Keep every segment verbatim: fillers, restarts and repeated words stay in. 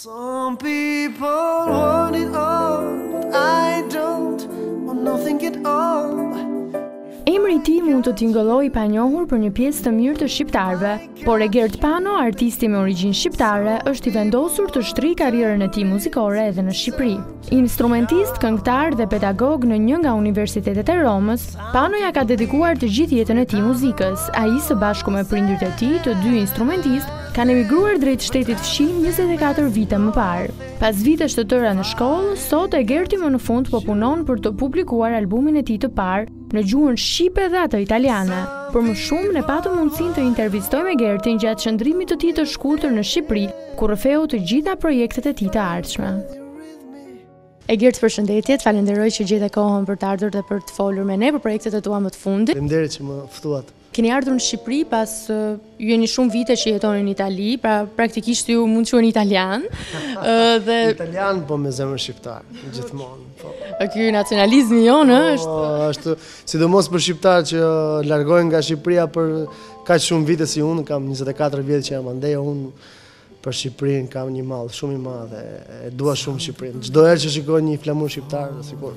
Some people want it all, but I don't want nothing at all. Emri i tij mund të tingëllojë pa njohur për një pjesë të mirë të shqiptarëve, por Egert Pano, artisti me origjinë shqiptare, është i vendosur të shtrijë karrierën e tij muzikore edhe në Shqipëri. Instrumentist, këngëtar dhe pedagog në një nga universitetet e Romës, Pano ja ka dedikuar të gjithë jetën e tij muzikës. Ai së bashku me prindërit e tij, të dy instrumentistë, kanë emigruar drejt shtetit fqin njëzet e katër vite më parë. Pas vitesh të tëra në shkollë, sot Egerti më në fund po punon për të publikuar albumin e tij të parë në gjuhën shqipe dhe atë italiane. Për më shumë, ne patëm mundësinë të intervistojmë Egertin gjatë qëndrimit të tij të shkurtër në Shqipëri, ku rrëfeu të gjitha projektet e tij të ardhshme. Egert, përshëndetje, falenderoj që gjete kohën për të ardhur dhe për të folur me ne për projektet e tua më të fundit. Faleminderit që më ftuat. Keni ardhur në Shqipëri pas uh, ju jeni shumë vite që jetoni në Itali, pra praktikisht ju mund të quheni italian. uh, dhe Italian, po me zemër shqiptar, gjithmonë. Po. Ky nacionalizmi jonë është është sidomos për shqiptar që largohen nga Shqipëria për kaq shumë vite si unë, kam njëzet e katër vjet që jam andej, unë për Shqipërinë kam një mall shumë i madh e dua shumë Shqipërinë. Çdo herë që shikoj një flamur shqiptar, sikur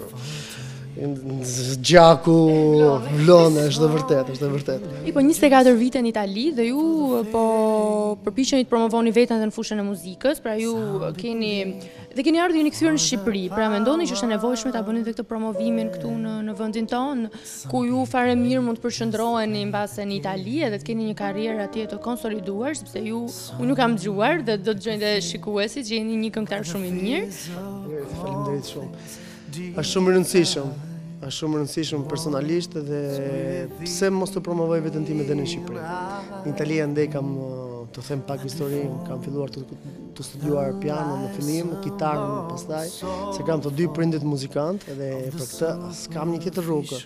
gjaku vlon, është e vërtetë, është e vërtetë. I po njëzet e katër vite në Itali dhe ju po përpiqeni të promovoni veten edhe në fushën e muzikës, pra ju keni dhe keni ardhur jeni kthyer në Shqipëri, pra mendoni që është e nevojshme ta bëni edhe këtë promovimin këtu në në vendin tonë, ku ju fare mirë mund të përshëndroheni mbase në Itali edhe të keni një karrierë atje të konsoliduar, sepse ju unë nuk kam dëgjuar dhe do të dëgjojnë dhe shikuesit që jeni një këngëtar shumë i mirë. Faleminderit shumë. Është shumë e rëndësishëm. Është shumë e rëndësishëm personalisht dhe pse mos të promovoj veten time edhe në Shqipëri. Në Itali andej kam të them pak historinë, kam filluar të, të studiuar piano në fillim, kitarën pastaj, se kam të dy prindit muzikantë edhe për këtë s'kam një tjetër rrugë.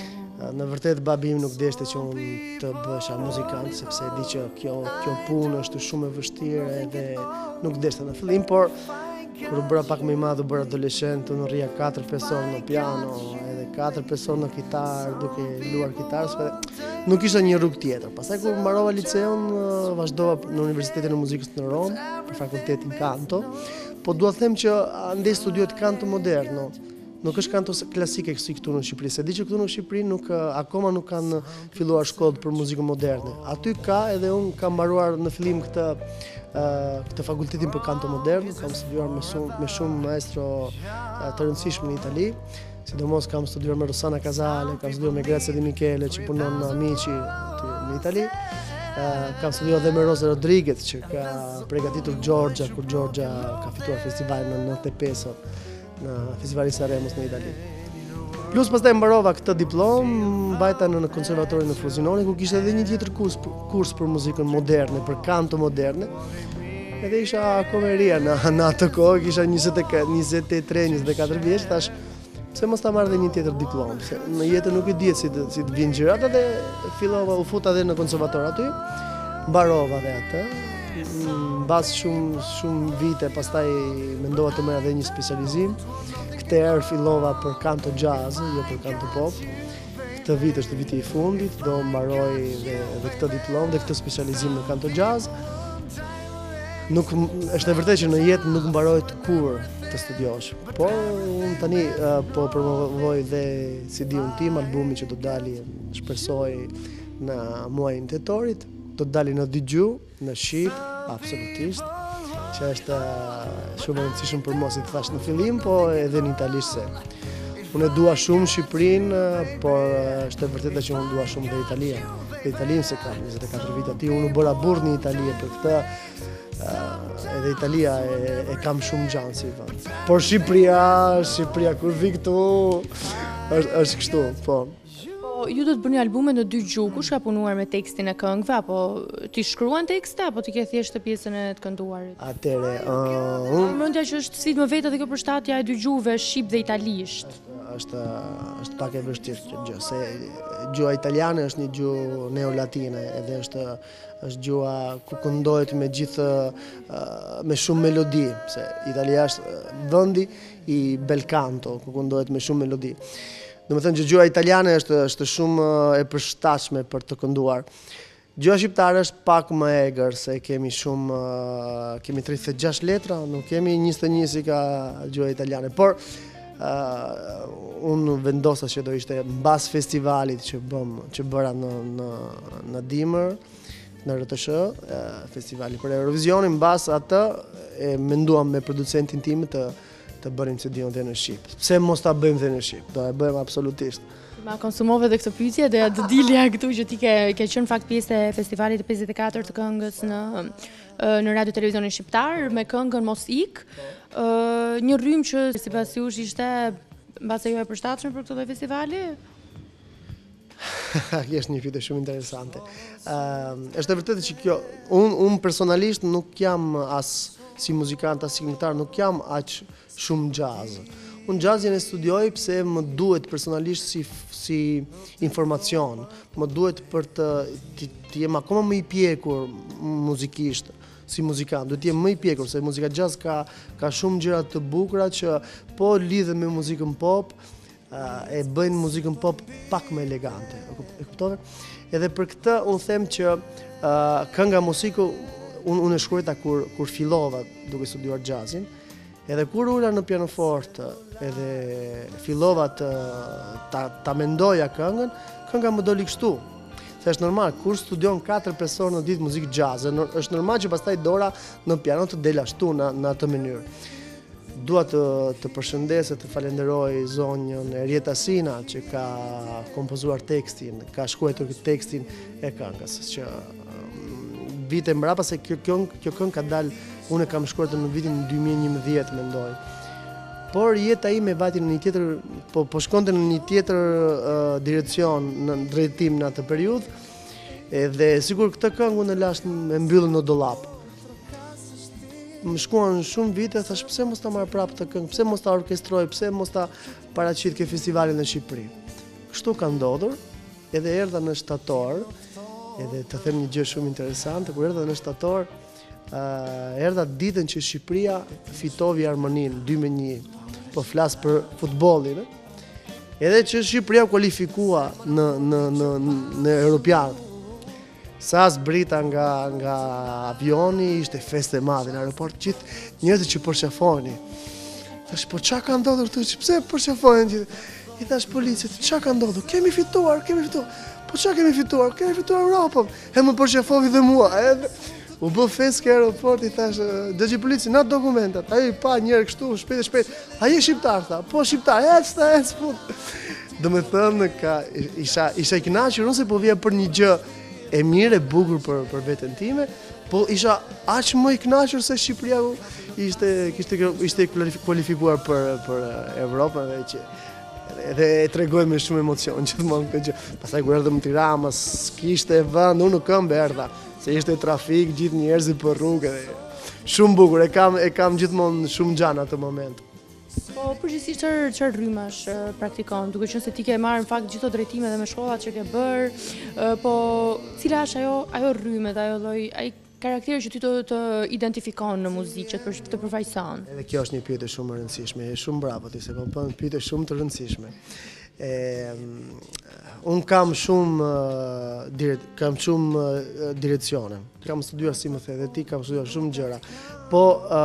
Në vërtet babi im nuk deshte që unë të bësha muzikant, sepse di që kjo, kjo punë është shumë e vështirë edhe nuk deshte në fillim, por kur u bëra pak më i madh, u bëra adoleshent, unë rria katër pesë orë në piano, edhe katër pesë orë në kitarë, duke luar kitarë, nuk ishte një rrugë tjetër. Pastaj kur mbarova liceun, vazhdova në Universitetin e Muzikës në Romë, për fakultetin kanto, po dua të them që andej studiohet kanto moderno. Nuk është kanto klasike si këtu në Shqipëri. Se di që këtu në Shqipëri nuk akoma nuk kanë filluar shkollë për muzikën moderne. Aty ka edhe unë kam mbaruar në fillim këtë Uh, këtë fakultetin për kanto modern, kam studiuar me shumë, me shumë maestro uh, të rëndësishëm në Itali, sidomos kam studiuar me Rossana Casale, kam studiuar me Grazia Di Michele që punon në Amici në Itali, uh, kam studiuar edhe me Rosa Rodriguez që ka përgatitur Giorgia, kur Giorgia ka fituar festivalin në nëntëdhjetë e pesë në festivalin Sanremos në Itali. Plus pastaj mbarova këtë diplomë, mbajta në konservatorin në Frosinone, ku kishte edhe një tjetër kurs, kurs për muzikën moderne, për kanto moderne. Edhe isha akoma e ria në, në atë kohë, kisha njëzet e tre njëzet e katër vjeç, thash pse mos ta marr edhe një tjetër diplomë, se në jetë nuk e dihet si të, si të vinë gjërat, dhe fillova u futa edhe në konservator aty, mbarova edhe atë. Mbas shumë shumë vite pastaj mendova të merr edhe një specializim. Këtë herë fillova për kanto jazz, jo për kanto pop. Këtë vit është viti i fundit, do mbaroj dhe, dhe këtë diplomë dhe këtë specializim në kanto jazz. Nuk është e vërtetë që në jetë nuk mbarohet kur të studiosh. Por unë tani uh, po promovoj dhe C D-un tim, albumi që do dali, shpresoj në muajin tetorit, do të dali në dy gjuhë, në shqip, absolutisht, që është shumë e rëndësishëm për mua, si të thash në fillim, po edhe në italisht se. Unë e dua shumë Shqipërinë, por është e vërtetë që unë dua shumë dhe Italia. Dhe Italinë se kam njëzet e katër vite aty, unë u bëra burr në Itali, për këtë uh, edhe Italia e, e kam shumë gjanë si vend. Por Shqipëria, Shqipëria kur vi këtu, është, është kështu, po. Ju do të bëni albume në dy gjuhë, kush ka punuar me tekstin e këngëve, apo ti shkruan tekste, apo ti ke thjesht pjesën e të kënduarit? Atëre, uh, unë... Mendja që është si më vetë edhe kjo përshtatja e dy gjuhëve, shqip dhe italisht. Është, është pak e vështirë kjo gjë, se gjuha italiane është një gjuhë neolatine, edhe është, është gjuha ku këndohet me gjithë, uh, me shumë melodi, se Italia është vendi i bel canto, ku këndohet me shumë melodi. Do të thënë që gjuha italiane është, është shumë e përshtatshme për të kënduar. Gjuha shqiptare është pak më egër, se kemi shumë, uh, kemi tridhjetë e gjashtë letra, nuk kemi njëzet e një si ka gjuha italiane, por uh, unë vendosa që do ishte mbas festivalit që bëm, që bëra në, në, në dimër, në R T S H, uh, festivali për Eurovisionin, mbas atë e menduam me producentin tim të, të bërim C D-on dhe në Shqip. Pse mos ta bëjmë dhe në Shqip, do e bëjmë absolutisht. Ma konsumove dhe këtë pyetje, dhe të dilja këtu që ti ke, ke qenë fakt pjesë e festivalit të pesëdhjetë e katër të këngës në, në radio televizionin shqiptar, me këngën Mos Ik, një rrymë që sipas jush ishte mbase jo e përshtatshme për këtë lloj festivali? Kjo është një pyetje shumë interesante. Uh, është e vërtetë që kjo, unë un personalisht nuk jam as si muzikant, as si këngëtar, nuk jam aq shumë jazz. Unë jazzin e studioj pse më duhet personalisht si, si informacion, më duhet për të, të, të jem akoma më i pjekur muzikisht, si muzikant, duhet të jem më i pjekur, se muzika jazz ka, ka shumë gjëra të bukura që po lidhen me muzikën pop, uh, e bëjnë muzikën pop pak më elegante, e kuptove? Edhe për këtë unë them që uh, kënga Mosiku, unë un e shkruajta kur, kur fillova duke studiuar jazzin, edhe kur ula në pianoforte, edhe fillova të ta, ta mendoja këngën, kënga më doli kështu. Se është normal, kur studion katër pesë orë në ditë muzikë jazz, është normal që pastaj dora në piano të del ashtu në, në atë mënyrë. Dua të, të përshëndes e të falenderoj zonjën Erjeta Sina që ka kompozuar tekstin, ka shkruar tekstin e këngës, që um, vite mbrapa se kjo këngë kjo këngë ka dalë. Unë e kam shkruar në vitin dy mijë e njëmbëdhjetë, mendoj. Por jeta ime vati në një tjetër, po, po shkonte në një tjetër uh, direcion, në drejtim në atë periudhë, edhe sigur këtë këngë unë e lash me mbyllën në dollap. Më shkuan shumë vite, thash pse mos ta marr prapë të këngë, pse mos ta orkestroj, pse mos ta paraqit ke festivalin në Shqipëri. Kështu ka ndodhur, edhe erdha në shtator, edhe të them një gjë shumë interesante, kur erdha në shtator, Uh, erdha ditën që Shqipëria fitoi Armënin dy me një, po flas për futbollin, edhe që Shqipëria kualifikua në në në në Europian. Sa zbrita nga nga avioni, ishte festë e madhe në aeroport, gjithë njerëzit që përshafoni. Thash, po çka ka ndodhur këtu? Pse përshafojnë gjithë? I thash policit, çka ka ndodhur? Kemi fituar, kemi fituar. Po çka kemi fituar? Kemi fituar Europën. E më përshafovi dhe mua, edhe u bë festë ke aeroporti, thash, dëgjoj polici, na dokumentat. Ai pa njëherë kështu, shpejt e shpejt. Ai është shqiptar, tha. Po shqiptar, ec, ta ec fut. Domethënë ka isha isha i kënaqur, unë se po vija për një gjë e mirë, e bukur për për veten time, po isha aq më i kënaqur se Shqipëria ishte kishte ishte kualifikuar për për Evropën dhe që edhe e tregoj me shumë emocion gjithmonë këtë gjë. Pastaj kur erdhëm në Tiranë, s'kishte vend, unë në këmbë erdha. Se ishte trafik, gjithë njerëzit për rrugë, shumë bukur, e kam, e kam gjithmonë shumë gjanë atë moment. Po, përgjithsisht çfarë çfarë rrymash praktikon, duke qenë se ti ke marrë në fakt gjithë drejtimet dhe me shkollat që ke bërë, po cila është ajo ajo rrymë dhe ajo lloj, ai karakteri që ti të, të identifikon në muzikë, që të, të përfaqëson? Edhe kjo është një pyetje shumë e rëndësishme, e shumë bravo ti se po bën pyetje shumë të rëndësishme. E, unë kam shumë uh, direct, kam shumë uh, direcione. Kam studiuar, si më the, dhe ti kam studiuar shumë gjëra. Po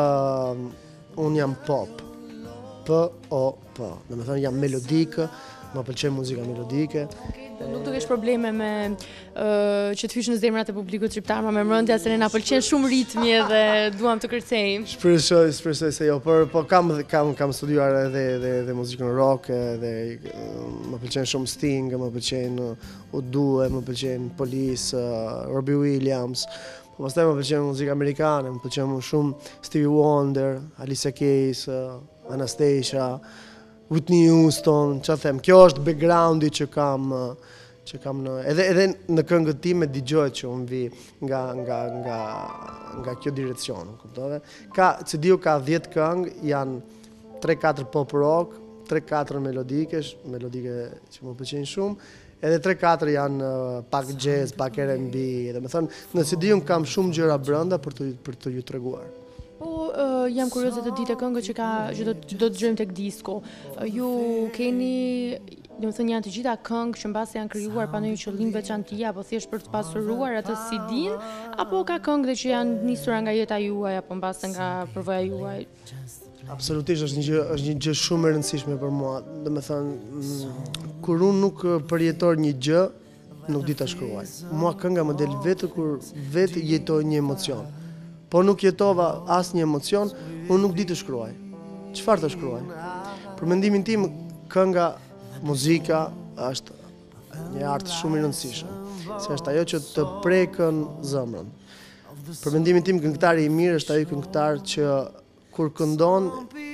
uh, unë jam pop. P O P. Domethënë jam melodik, më pëlqen muzika melodike. Nuk do kesh probleme me uh, që të fysh në zemrat e publikut shqiptar, ma me mendja se ne na pëlqen shumë ritmi edhe duam të kërcejmë. Shpresoj, shpresoj se jo, por po kam kam kam studiuar edhe edhe, edhe muzikën rock, edhe më pëlqen shumë Sting, më pëlqen U dva, më pëlqen Police, uh, Robbie Williams. Po pastaj më pëlqen muzika amerikane, më pëlqen shumë Stevie Wonder, Alicia Keys, uh, Anastasia, Whitney Houston, çfarë them, kjo është backgroundi që kam që kam në edhe edhe në këngët time dëgjohet që unë vi nga nga nga nga kjo direcion, kuptove? Ka C D-u ka dhjetë këngë, janë tre katër pop rock, tre katër melodike, melodike që më pëlqejnë shumë, edhe tre katër janë pak jazz, pak R and B, domethënë në C D-un kam shumë gjëra brenda për të për të ju treguar. Po, uh, jam kurioze të ditë këngët që ka që do, do të dëgjojmë tek disko. Uh, ju keni Do të thënë janë të gjitha këngë që mbasi janë krijuar pa ndonjë qëllim veçantie apo thjesht për të pasuruar atë C D-n, apo ka këngë që janë nisura nga jeta juaj apo mbasi nga përvoja juaj? Absolutisht është një gjë, është një gjë shumë e rëndësishme për mua. Domethënë, kur unë nuk përjetoj një gjë, nuk di ta shkruaj. Mua kënga më del vetë kur vetë jetoj një emocion. Po nuk jetova asnjë emocion, unë nuk di të shkruaj. Çfarë të shkruaj? Për mendimin tim, kënga, muzika është një art shumë i rëndësishëm, se është ajo që të prekën zemrën. Për mendimin tim, këngëtari i mirë është ai këngëtar që kur këndon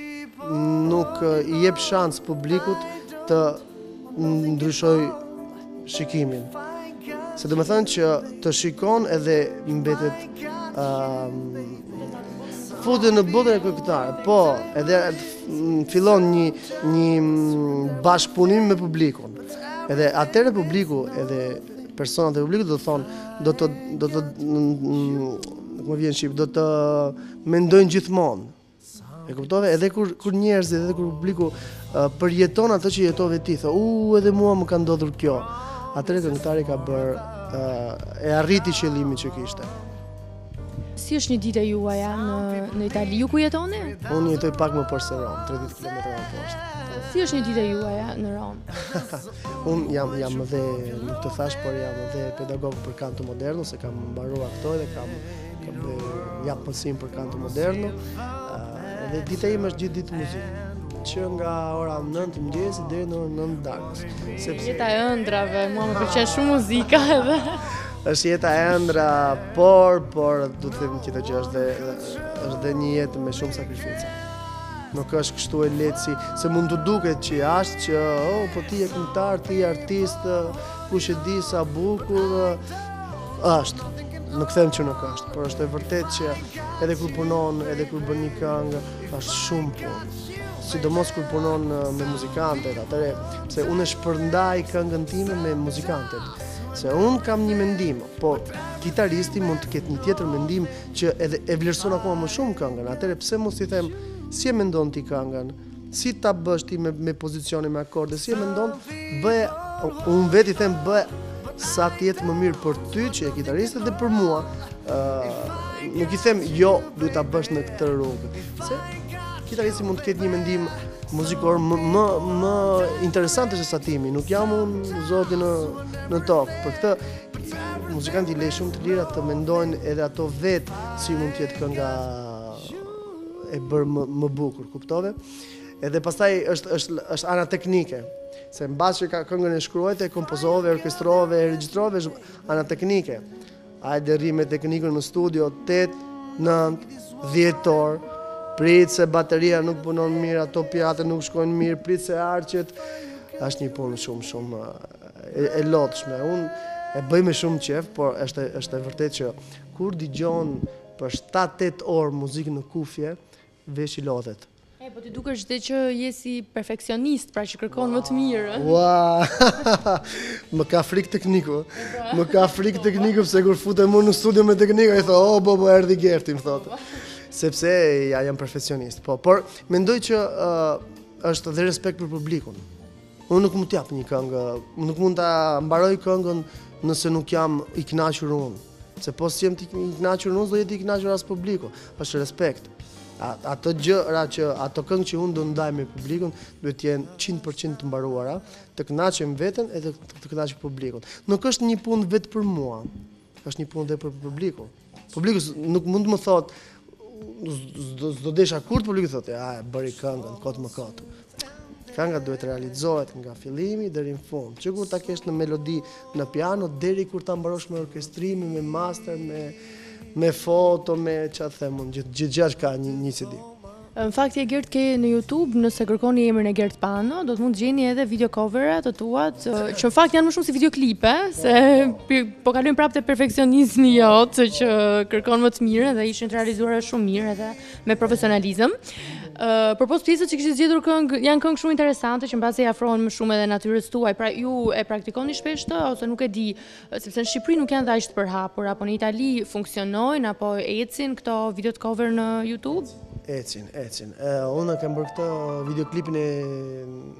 nuk i jep shans publikut të ndryshoj shikimin. Se do të thënë që të shikon edhe mbetet uh, futet në botën e këngëtarëve, po edhe fillon një një bashkëpunim me publikun. Edhe atëre publiku, edhe personat e publikut do të thonë, do të do të nuk më vjen shqip, do të mendojnë gjithmonë. E kuptove? Edhe kur kur njerëzit, edhe kur publiku uh, përjeton atë që jetove ti, thë, u edhe mua më ka ndodhur kjo. Atëre këngëtari ka bërë uh, e arriti qëllimin që kishte. Si është një ditë e juaja në në Itali? Ju ku jetoni? Unë jetoj pak më poshtë se Rom, tridhjetë kilometra më poshtë. Si është një ditë e juaja në Rom? Unë jam jam edhe, nuk të thash, por jam edhe pedagog për kanto moderno, se kam mbaruar këto dhe kam kam jap mësim për kanto moderno. Uh, edhe dita ime është gjithë ditë muzikë, që nga ora nëntë mëngjesit deri në orën nëntë darkës. Sepse jeta e ëndrave, mua më pëlqen shumë muzika edhe. Është jeta e ëndra, por por do të them që kjo gjë është dhe është dhe një jetë me shumë sakrifica. Nuk është kështu e lehtë si se mund të duket që është që oh, po ti je këngëtar, ti je artist, kush e di sa bukur është. Nuk them që nuk është, por është e vërtet që edhe kur punon, edhe kur bën një këngë, është shumë punë. Sidomos kur punon me muzikantët, atëre, pse unë shpërndaj këngën time me muzikantët. Se unë kam një mendim, po kitaristi mund të ketë një tjetër mendim që edhe e vlerëson akoma më shumë këngën. Atëre pse mos i them, si e mendon ti këngën? Si ta bësh ti me, me pozicione, me akorde? Si e mendon? Bëj, unë vetë i them bëj sa të jetë më mirë për ty që e kitaristi dhe për mua. Uh, nuk i them jo, duhet ta bësh në këtë rrugë. Se kitaristi mund të ketë një mendim muzikor më, më, më interesante se sa timi. Nuk jam unë zoti në, në tokë. Për këtë, muzikanti lej shumë të lira të mendojnë edhe ato vetë si mund të jetë kënga e bërë më, më bukur, kuptove? Edhe pastaj është, është, është ana teknike. Se mbas që ka këngën e shkruajtë, e kompozove, orkestrove, e regjistrove, është ana teknike. Hajde rri me teknikën në studio, tetë, nëntë, dhjetë orë, prit se bateria nuk punon mirë, ato pjate nuk shkojnë mirë, prit se arqet, është një punë shumë, shumë e, e lotshme. Unë e bëj me shumë qef, por është, është e vërtet që kur digjon për shtatë tetë orë muzikë në kufje, vesh i lodhet. E, po ti dukesh dhe që je si perfekcionist, pra që kërkon wow. Më të mirë. Wow. Më ka frikë tekniku. Më ka frikë tekniku, pse kur futem unë në studio me teknikë, i thot, oh, bo, bo, erdhi Gerti, më thotë. Sepse ja jam profesionist, po, por mendoj që uh, është dhe respekt për publikun. Unë nuk mund t'jap një këngë, nuk mund ta mbaroj këngën nëse nuk jam i kënaqur unë. Se po si jem i kënaqur unë, do jetë i kënaqur as publiku. Është respekt. Ato gjëra që ato këngë që unë do ndaj me publikun duhet të jenë njëqind përqind të mbaruara, të kënaqem veten edhe të kënaqem publikun. Nuk është një punë vetë për mua, është një punë edhe për publikun. Publiku nuk mund të më thotë s'do desha kur të publiku thotë, ja, bëri këngën, kot më kot. Kënga duhet realizohet nga fillimi deri në fund. Që kur ta kesh në melodi në piano deri kur ta mbarosh me orkestrimin, me master, me me foto, me çfarë them unë, gjithë gjithë ka një, një C D. Në fakt e Gert ke në YouTube, nëse kërkoni emrin e Gert Pano, do të mund të gjeni edhe video covera të tuat, që në fakt janë më shumë si videoklipe, se po kalojmë prapë te perfeksionizmi jot, që kërkon më të mirë dhe ishin të realizuara shumë mirë edhe me profesionalizëm. Uh, për post pjesët që kishit zgjedhur këngë, janë këngë shumë interesante që mbasi afrohen më shumë edhe natyrës tuaj. Pra ju e praktikoni shpesh të ose nuk e di, sepse në Shqipëri nuk janë dash të përhapur, apo në Itali funksionojnë apo ecin këto video cover në YouTube? Ecin, ecin. Uh, unë kam bërë këtë videoklipin e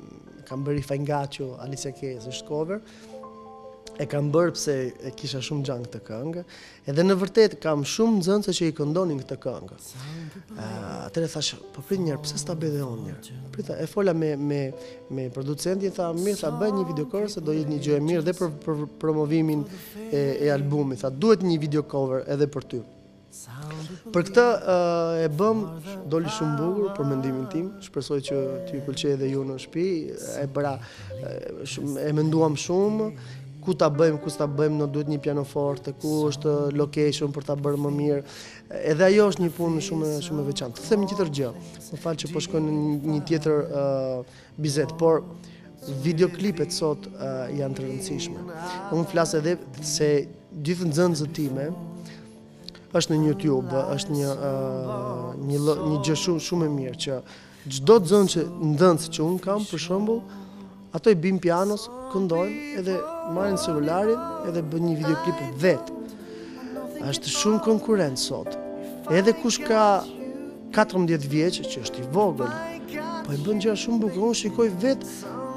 kam bërë i Fangacio, Alicia Keys, është cover. E kam bërë pse e kisha shumë gjanë këtë këngë, edhe në vërtet kam shumë nxënëse që i këndonin këtë këngë. Atëherë thash, po prit njerë, pse s'ta bëj dhe unë njerë? Prita, e fola me me me producentin, tha, mirë, tha, bëj një videocover se do jetë një gjë e mirë dhe për, për promovimin e, e albumit, tha, duhet një video cover edhe për ty. Për këtë uh, e bëm, doli shumë bukur për mendimin tim, shpresoj që t'ju pëlqej edhe ju në shtëpi, e bëra, e, e menduam shumë, ku ta bëjmë, ku s'ta bëjmë, në duhet një pianoforte, ku është location për ta bërë më mirë. Edhe ajo është një punë shumë shumë e veçantë. Të them një tjetër gjë. Më fal që po shkoj në një tjetër uh, bizet, por videoklipet sot uh, janë të rëndësishme. Unë flas edhe se gjithë nxënësët time është në YouTube, është një uh, një një gjë shumë shumë e mirë që çdo nxënës nxënës që un kam për shembull, ato i bin pianos, këndojnë, edhe marrin celularin, edhe bën një videoklip vetë. Është shumë konkurrencë sot. Edhe kush ka katërmbëdhjetë vjeç, që është i vogël, po i bën gjëra shumë bukur. Unë shikoj vetë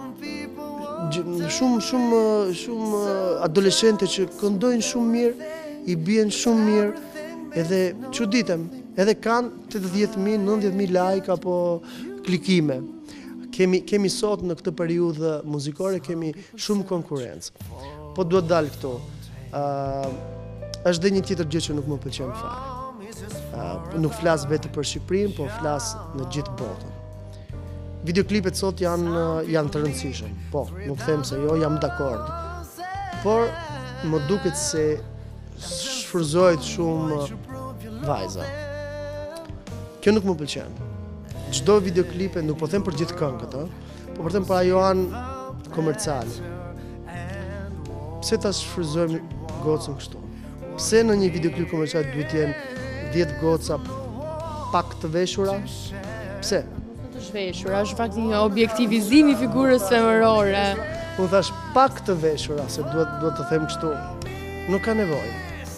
shumë shumë shumë adoleshente që këndojnë shumë mirë, i bien shumë mirë, edhe çuditem, edhe kanë tetëdhjetë mijë, nëntëdhjetë mijë like apo klikime. Kemi, kemi sot në këtë periudhë muzikore, kemi shumë konkurrencë. Po duhet dalë këtu. Uh, është dhe një tjetër gjë që nuk më pëlqen fare. Uh, nuk flas vetëm për Shqipërinë, po flas në gjithë botën. Videoklipet sot janë, janë të rëndësishëm. Po, nuk them se jo, jam dakord. Por më duket se shfryzohet shumë vajza. Kjo nuk më pëlqen. Çdo videoklipe, nuk po them për gjithë këngët, po po them për ajo anë komerciale. Pse ta shfryzojmë gocën kështu? Pse në një videoklip komercial duhet të jenë dhjetë goca pak të veshura? Pse? Të zhveshura, është fakt një objektivizim i figurës femërore. Unë thash pak të veshura, se duhet duhet të them kështu. Nuk ka nevojë.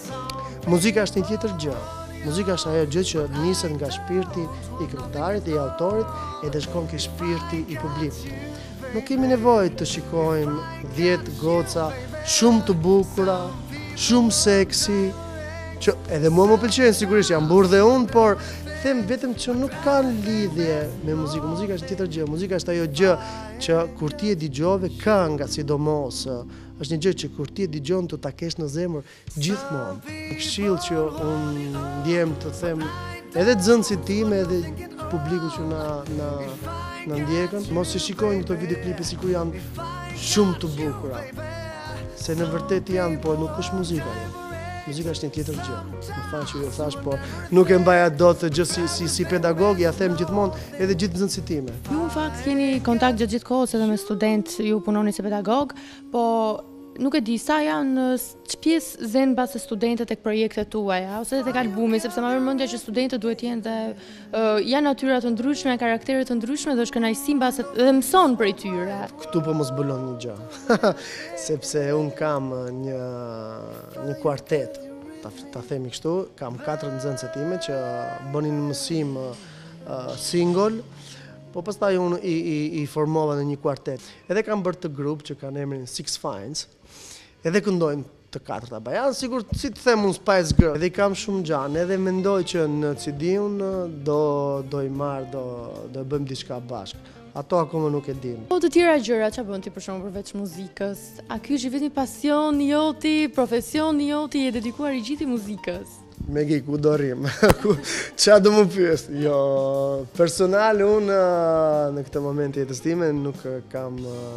Muzika është një tjetër gjë. Muzika është ajo gjë që niset nga shpirti i këngëtarit, i autorit, edhe shkon ke shpirti i publikut. Nuk kemi nevojë të shikojmë dhjetë goca shumë të bukura, shumë seksi, që edhe mua më pëlqejnë, sigurisht jam burr dhe unë, por them vetëm që nuk kanë lidhje me muzikën. Muzika është tjetër gjë. Muzika është ajo gjë që kur ti e dëgjove kënga, sidomos, është një gjë që kur ti e dëgjon të ta kesh në zemër gjithmonë. Këshill që unë ndjem të them edhe nxënësit tim, edhe publiku që na na na ndjekën, mos e shikojnë këto videoklipe sikur janë shumë të bukura. Se në vërtet janë, po nuk është muzika. Muzika është një tjetër gjë. Më fal që ju thash, po nuk e mbaja dot gjë si si si pedagog, ja them gjithmonë edhe gjithë nxënësit time. Ju në fakt keni kontakt gjatë gjithë kohës edhe me student, ju punoni si pedagog, po nuk e di sa janë ç'pjesë zen mbase studentët tek projektet tuaja ose tek albumi, sepse më vjen mendja që studentët duhet të jenë dhe uh, janë natyra të ndryshme, karaktere të ndryshme dhe është kënaqësi mbase dhe mëson prej tyre. Këtu po mos zbulon një gjë. Sepse un kam një një kuartet, ta, ta themi kështu, kam katër nxënëse time që bënin mësim uh, single. Po pastaj unë i, i, i formova në një kuartet. Edhe kam bërë të grup që kanë emrin Six Fines, edhe këndojnë të katërta bajanë, sigur si të them unë Spice Girl. Edhe i kam shumë gjanë, edhe mendoj që në C D-un do, do i marrë, do, do bëjmë diçka bashkë. Ato akoma nuk e din. Po të tjera gjëra, ç'a bën ti për shkak përveç muzikës? A ky është vetëm pasion joti, profesion joti, je dedikuar i gjithë muzikës? Megi, ku do rrim? Qa do më pyes? Jo, personal unë në këtë moment e jetës time nuk kam...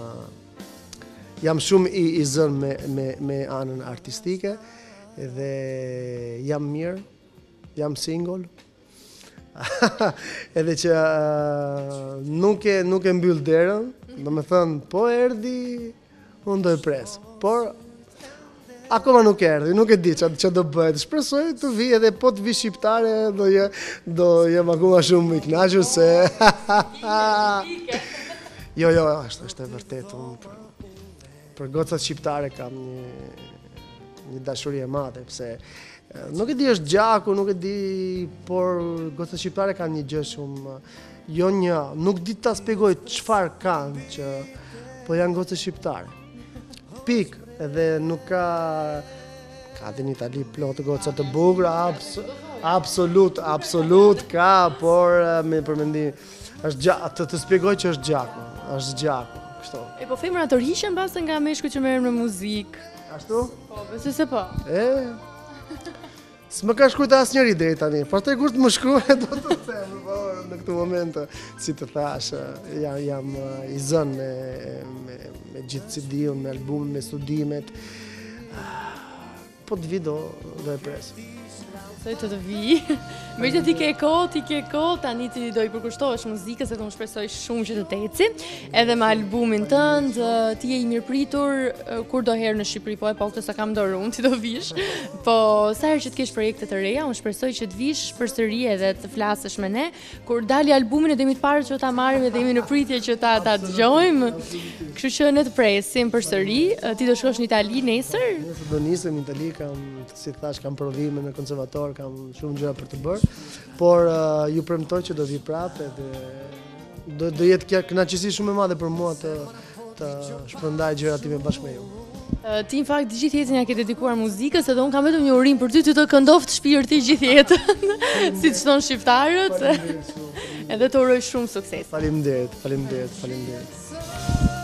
Jam shumë i, i zënë me, me, me anën artistike, dhe jam mirë, jam single, edhe që uh, nuk, e, nuk e mbyll derën, do me thënë, po erdi, unë do e pres, por akoma nuk erdhi, nuk e di që, që do bëhet. Shpresoj të vi, edhe po të vi shqiptare, do, je, do jem akoma shumë i kënaqur se... jo, jo, është, është e vërtet. Unë për, për gocat shqiptare kam një, një dashuri e madhe, pse Nuk e di është gjaku, nuk e di, por gocat shqiptare kanë një gjë shumë, jo një, nuk di ta spjegoj çfarë kanë që po janë gocat shqiptare. Pik, edhe nuk ka ka dhe në Itali plot goca të bukura, abs, absolut, absolut ka, por me përmendim është gjaku, të të spjegoj që është gjaku, është gjaku, kështu. E po femrat tërhiqen pastaj nga meshkujt që merren me muzikë. Ashtu? Po, besoj se po. E, s'më ka shkruajt asnjëri deri tani. Pastaj kur të më shkruaj do të them, po në këtë moment, si të thash, jam, jam i zënë me, me, me gjithë C D-un, me albumin, me studimet. Po të vi do, do e pres. Soj të të vi. Me që ti ke kohë, ti ke kohë, tani ti do i përkushtohesh muzikës dhe të më shpresoj shumë që të teci. Edhe me albumin tënd, ti je i mirëpritur kur do herë në Shqipëri, po e po këtë sa kam dorë unë, ti do vish. Po sa herë që të kesh projekte të reja, unë shpresoj që të vish përsëri edhe të flasësh me ne. Kur dali albumin e dhe jemi të parë që ta marrim dhe jemi në pritje që ta ta dëgjojmë. Kështu që ne të presim përsëri. Ti do shkosh në Itali nesër? Nesër do nisem në Itali, kam, si thash, kam provime në konservator, kam shumë gjëra për të bërë, por uh, ju premtoj që do vi prapë dhe do, do jetë kjo kënaqësi shumë e madhe për mua të, të shpërndaj gjërat time bashkë me ju. Uh, ti në fakt gjithë jetën ja ke dedikuar muzikës, edhe unë kam vetëm një urim për ty ty të këndoft shpirti gjithë jetën, siç thon shqiptarët. Edhe të uroj shumë sukses. Faleminderit, faleminderit, faleminderit.